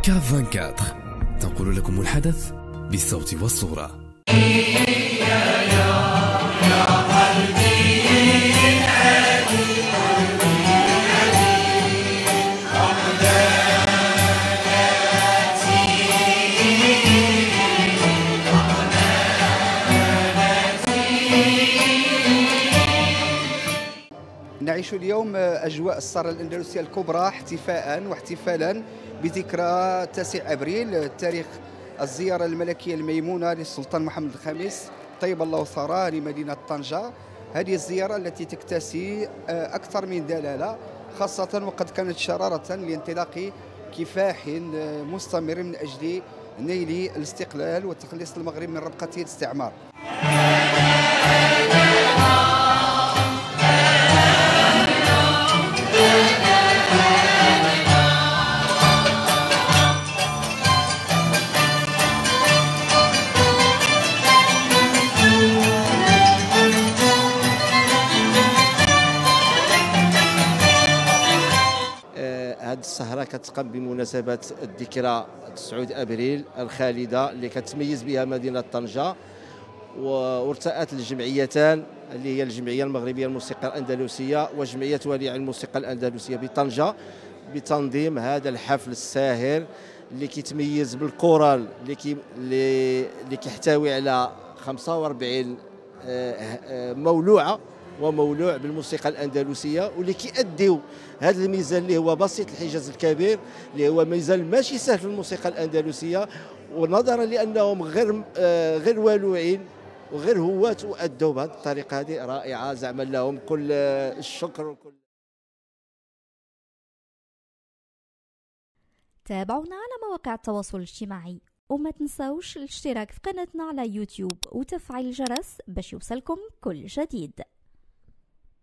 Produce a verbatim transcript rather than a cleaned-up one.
كاف أربعة وعشرين تنقل لكم الحدث بالصوت والصورة. نعيش اليوم أجواء السارة الأندلسية الكبرى احتفاء واحتفالا بذكرى تاسع أبريل تاريخ الزيارة الملكية الميمونة للسلطان محمد الخامس طيب الله ثراه لمدينة طنجة. هذه الزيارة التي تكتسي أكثر من دلالة، خاصة وقد كانت شرارة لانطلاق كفاح مستمر من أجل نيل الاستقلال وتخليص المغرب من ربقة الاستعمار. هذه السهرة كتقام بمناسبة الذكرى تسعة أبريل الخالدة اللي كتميز بها مدينة طنجة، وارتأت الجمعيتان اللي هي الجمعية المغربية للموسيقى الأندلسية وجمعية وليع الموسيقى الأندلسية بطنجة بتنظيم هذا الحفل الساهر اللي كيتميز بالكورال اللي كي اللي كيحتوي على خمسة وأربعين مولوعة ومولوع بالموسيقى الأندلسية، واللي كيأديو هذا الميزان اللي هو بسيط الحجاز الكبير، اللي هو ميزان ماشي سهل في الموسيقى الأندلسية، ونظرا لأنهم غير غير والوعين وغير هواة وأدوا بهذه الطريقة هذه رائعة، زعما لهم كل الشكر وكل. تابعونا على مواقع التواصل الاجتماعي، وما تنساوش الاشتراك في قناتنا على يوتيوب وتفعيل الجرس باش يوصلكم كل جديد.